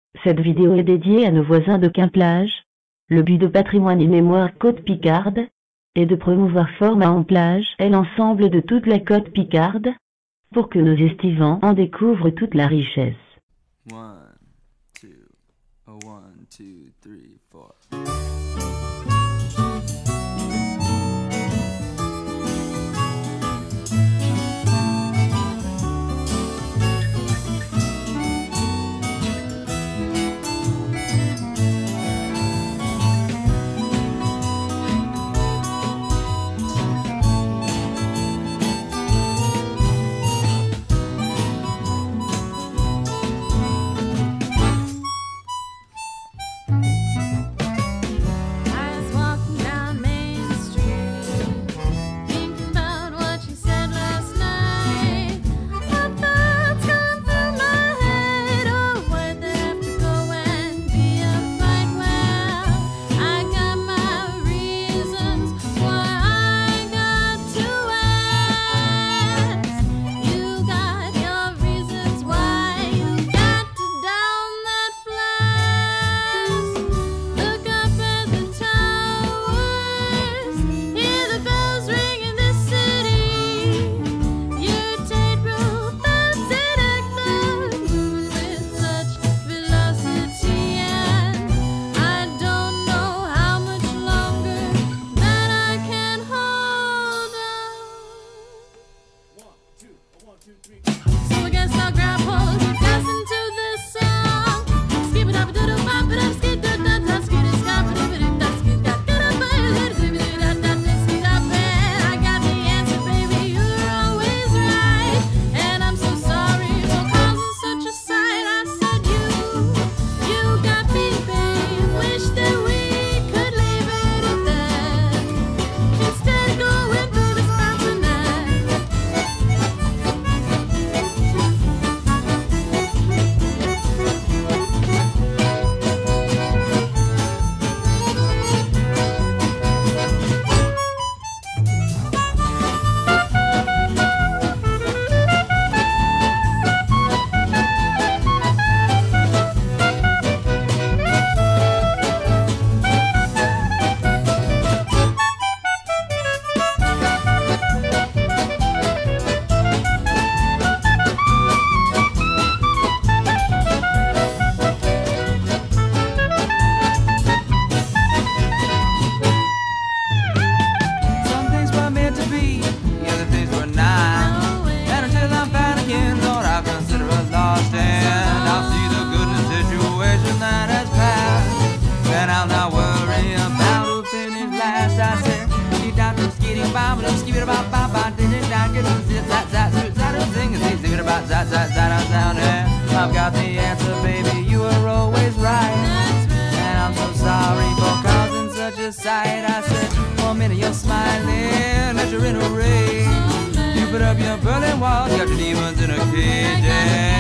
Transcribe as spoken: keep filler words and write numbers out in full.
Cette vidéo est dédiée à nos voisins de Quimplage. Le but de Patrimoine et Mémoire Côte Picarde est de promouvoir Format en plage et l'ensemble de toute la côte picarde pour que nos estivants en découvrent toute la richesse. One, two, oh, one, two, three, four. So I guess I'll grab hold, listen to this song. Skip it up, do the bop, but I'm skip it, that, that, skip it, skip it, it, that, skip that, get up, skip it, that, that, skip up, and I got the answer, baby, you're always right. And I'm so sorry for causing such a sight. I said you, you got me, babe. Wish that we could leave it at that. Instead, going through this mountain night. I've got the answer, baby, you are always right. And I'm so sorry for causing such a sight. I said, for a minute you're smiling, that you're in a rage. You put up your Berlin Wall, got your demons in a cage.